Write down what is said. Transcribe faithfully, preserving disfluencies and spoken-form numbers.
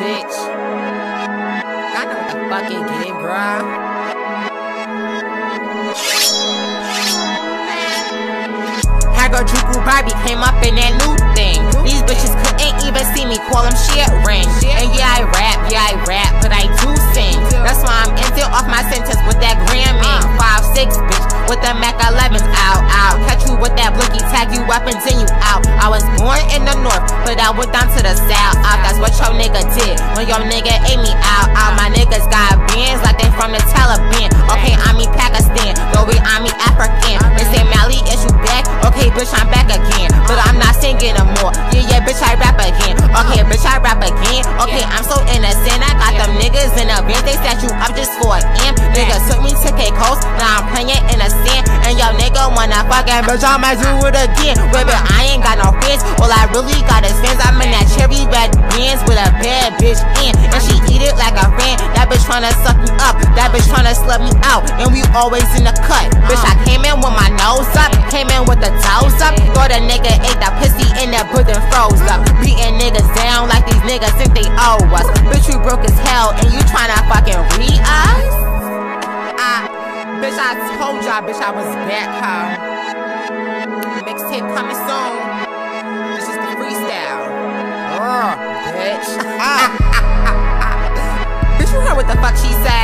bitch. I know what the fuck it get, bruh. Hago Juku Barbie came up in that new thing. These bitches couldn't even see me call them shit ring. And yeah, I rap, yeah, I rap, but I do sing. That's why I'm ending off my sentence with that Grammy. five six, bitch, with the Mac elevens out, out. Catch you with that blicky, tag you up and then you out. I was born in the north, but I went down to the south, out. That's what your nigga did when your nigga ate me out, out. My niggas got bands like they from the Taliban. Okay, I mean Pakistan, though we I mean African. They say Mali, is you back? Okay, bitch, I'm back again, but I'm not singing no more. Yeah, yeah, bitch, I rap again. Okay, bitch, I rap again. Okay, I'm so innocent. I got them niggas in a van. They set you up just for an M. Niggas took me to K-Coast. Now I'm playing in a stand. And yo nigga wanna fucking bitch, I might do it again. Wait, but I ain't got no friends. All I really got is fans. I'm in that cherry red Benz with a bad bitch in, and she eat it like a friend. That bitch tryna suck me up. That bitch tryna slut me out. And we always in the cut. Bitch, I came in with my nose up. Came in with the toes up. Thought a nigga ate that pussy in that butt and froze up. Beating niggas down like these niggas think they owe us. Bitch, you broke as hell and you tryna fucking read us? I, bitch, I told y'all, bitch, I was back, huh? Mixtape coming soon. This is the freestyle. Urgh, bitch. Bitch, you heard what the fuck she said?